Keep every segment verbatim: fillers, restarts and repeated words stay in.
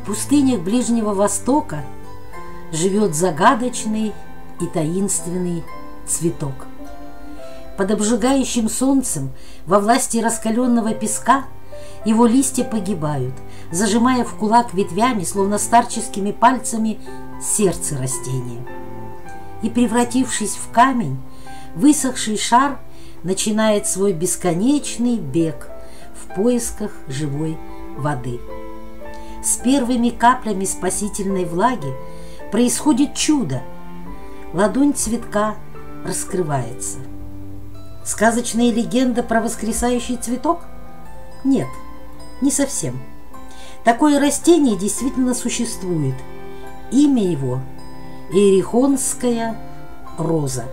В пустынях Ближнего Востока живет загадочный и таинственный цветок. Под обжигающим солнцем во власти раскаленного песка его листья погибают, зажимая в кулак ветвями, словно старческими пальцами, сердце растения. И, превратившись в камень, высохший шар начинает свой бесконечный бег в поисках живой воды. С первыми каплями спасительной влаги происходит чудо. Ладонь цветка раскрывается. Сказочная легенда про воскресающий цветок? Нет, не совсем. Такое растение действительно существует. Имя его – иерихонская роза.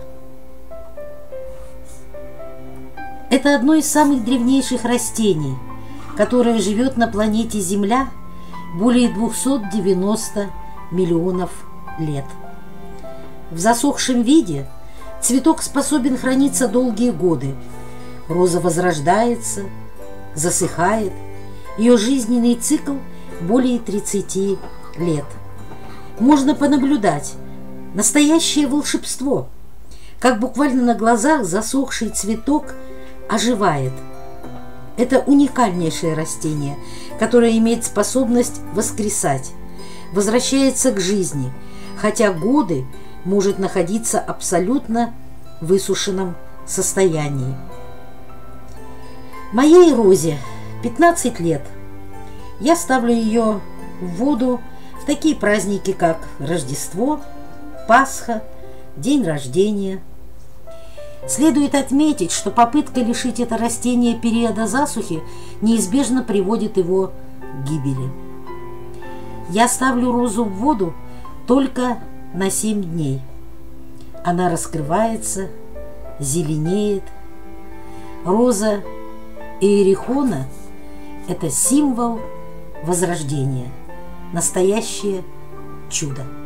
Это одно из самых древнейших растений, которое живет на планете Земля более двухсот девяноста миллионов лет. В засохшем виде цветок способен храниться долгие годы. Роза возрождается, засыхает. Ее жизненный цикл более тридцати лет. Можно понаблюдать настоящее волшебство, как буквально на глазах засохший цветок оживает. Это уникальнейшее растение, которое имеет способность воскресать, возвращается к жизни, хотя годы может находиться абсолютно высушенном состоянии. Моей розе пятнадцать лет. Я ставлю ее в воду в такие праздники, как Рождество, Пасха, день рождения. Следует отметить, что попытка лишить это растение периода засухи неизбежно приводит его к гибели. Я ставлю розу в воду только на семь дней. Она раскрывается, зеленеет. Роза иерихона – это символ возрождения, настоящее чудо.